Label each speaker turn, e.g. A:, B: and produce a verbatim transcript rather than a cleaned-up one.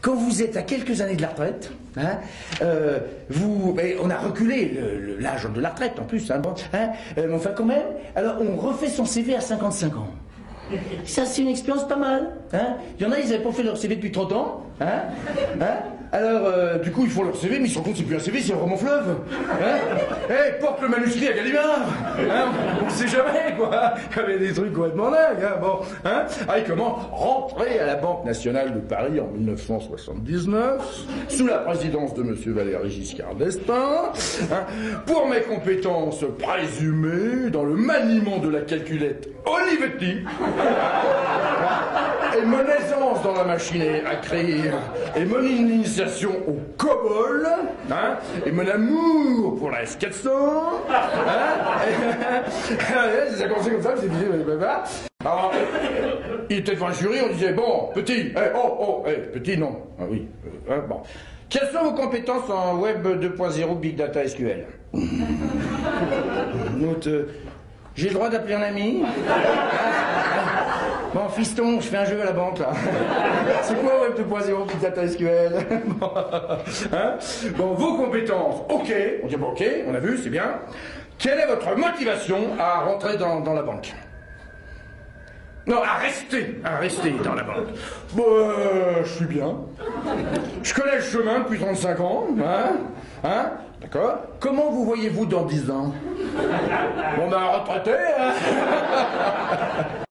A: quand vous êtes à quelques années de la retraite, hein, euh, vous, ben, on a reculé l'âge de la retraite en plus, hein, bon, hein, euh, mais enfin quand même, alors on refait son C V à cinquante-cinq ans. Ça, c'est une expérience pas mal. Hein. Il y en a, ils n'avaient pas fait leur C V depuis trente ans. Hein. Hein. Alors, euh, du coup, ils font leur C V, mais ils se rendent compte que c'est plus un C V, c'est un roman fleuve. Hein. Hey, porte le manuscrit à Gallimard. Hein. On ne sait jamais, quoi. Il y avait des trucs complètement dingues. Hein. Bon, hein. Ah, et comment rentrer à la Banque nationale de Paris en mille neuf cent soixante-dix-neuf, sous la présidence de M. Valéry Giscard d'Estaing, hein, pour mes compétences présumées dans le maniement de la calculette Olivetti, et mon aisance dans la machine à créer, et mon initiation au COBOL, hein, et mon amour pour la S quatre cents, hein, ça a commencé comme ça, c'est dit, alors, il était devant le jury, on disait, bon, petit, hey, oh, oh, hey, petit, non, ah oui, euh, hein, bon. Quelles sont vos compétences en Web deux point zéro Big Data S Q L? Note, euh, j'ai le droit d'appeler un ami? Bon, fiston, je fais un jeu à la banque, là. C'est quoi Web deux point zéro Big Data S Q L? Bon, hein, bon, vos compétences, ok. On dit, bon, ok, on a vu, c'est bien. Quelle est votre motivation à rentrer dans, dans la banque? Non, à rester, à rester dans la banque. Bon, euh, je suis bien. Je connais le chemin depuis trente-cinq ans, hein, hein, d'accord. Comment vous voyez-vous dans dix ans? Bon, ben, retraité, hein.